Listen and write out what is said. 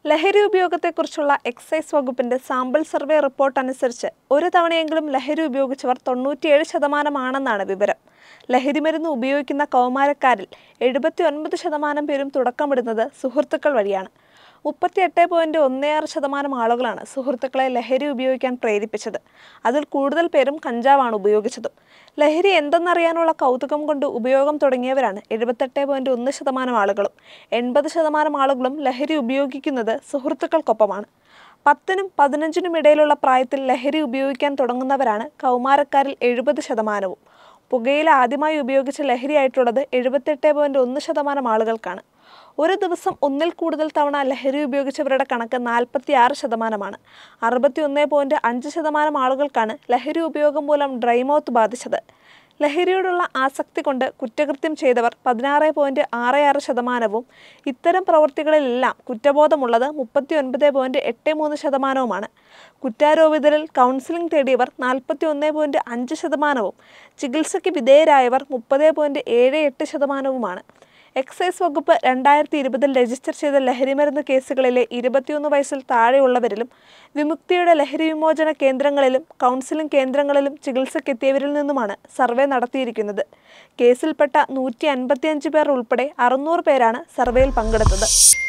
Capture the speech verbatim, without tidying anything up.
ലഹരി ഉപയോഗത്തെക്കുറിച്ചുള്ള എക്സൈസ് വകുപ്പിന്റെ സാമ്പിൾ സർവേ റിപ്പോർട്ട് അനുസരിച്ച് ഒരു തവണയെങ്കിലും ലഹരി ഉപയോഗിച്ചവർ തൊണ്ണൂറ്റിയേഴ് ശതമാനമാണെന്നാണ് വിവരം. ലഹരിമരുന്ന് ഉപയോഗിക്കുന്ന കൗമാരക്കാരിൽ എഴുപത്തി ഒൻപത് ശതമാനം പേരും തുടക്കമിടുന്നത് സുഹൃത്തുക്കൾ വഴിയാണ്. മുപ്പത്തിയെട്ട് പോയിന്റ് ഒന്ന് ആറ് ശതമാനം ആളുകളാണ് സുഹൃത്തുക്കളെ ലഹരി ഉപയോഗിക്കാൻ പ്രേരിപ്പിച്ചത്. അതിൽ കൂടുതൽ പേരും കഞ്ചാവാണ് ഉപയോഗിച്ചതും. ലഹരി എന്തെന്നറിയാനുള്ള കൗതുകം കൊണ്ട് ഉപയോഗം തുടങ്ങിയവരാണ് എഴുപത്തെട്ട് പോയിന്റ് ഒന്ന് ശതമാനം ആളുകളും. എൺപത് ശതമാനം ആളുകളും ലഹരി ഉപയോഗിക്കുന്നത് സുഹൃത്തുക്കൾക്കൊപ്പമാണ്. പത്തിനും പതിനഞ്ചിനും ഇടയിലുള്ള പ്രായത്തിൽ ലഹരി ഉപയോഗിക്കാൻ തുടങ്ങുന്നവരാണ് കൗമാരക്കാരിൽ എഴുപത് ശതമാനവും. പുകയില ആദ്യമായി ഉപയോഗിച്ച ലഹരിയായിട്ടുള്ളത് എഴുപത്തെട്ട് പോയിന്റ് ഒന്ന് ശതമാനം ആളുകൾക്കാണ്. ഒരു ദിവസം ഒന്നിൽ കൂടുതൽ തവണ ലഹരി ഉപയോഗിച്ചവരുടെ കണക്ക് നാൽപ്പത്തി ആറ് ശതമാനമാണ്. അറുപത്തി ഒന്ന് പോയിന്റ് അഞ്ച് ശതമാനം ആളുകൾക്കാണ് ലഹരി ഉപയോഗം മൂലം ഡ്രൈ മൗത്ത് ബാധിച്ചത്. ലഹരിയോടുള്ള ആസക്തി കൊണ്ട് കുറ്റകൃത്യം ചെയ്തവർ പതിനാറ് പോയിന്റ് ആറ് ആറ് ശതമാനവും ഇത്തരം പ്രവൃത്തികളിലെല്ലാം കുറ്റബോധമുള്ളത് മുപ്പത്തി ഒൻപത് പോയിന്റ് എട്ട് മൂന്ന് ശതമാനവുമാണ്. കുറ്റാരോപിതരിൽ കൗൺസിലിംഗ് തേടിയവർ നാൽപ്പത്തി ഒന്ന് പോയിന്റ് അഞ്ച് ശതമാനവും ചികിത്സയ്ക്ക് വിധേയരായവർ മുപ്പത് പോയിന്റ് ഏഴ് എട്ട് ശതമാനവുമാണ്. എക്സൈസ് വകുപ്പ് രണ്ടായിരത്തി ഇരുപതിൽ രജിസ്റ്റർ ചെയ്ത ലഹരിമരുന്ന് കേസുകളിലെ ഇരുപത്തിയൊന്ന് വയസ്സിൽ താഴെയുള്ളവരിലും വിമുക്തിയുടെ ലഹരി വിമോചന കേന്ദ്രങ്ങളിലും കൗൺസിലിംഗ് കേന്ദ്രങ്ങളിലും ചികിത്സയ്ക്കെത്തിയവരിൽ നിന്നുമാണ് സർവേ നടത്തിയിരിക്കുന്നത്. കേസിൽപ്പെട്ട നൂറ്റി അൻപത്തിയഞ്ച് പേർ ഉൾപ്പെടെ അറുന്നൂറ് പേരാണ് സർവേയിൽ പങ്കെടുത്തത്.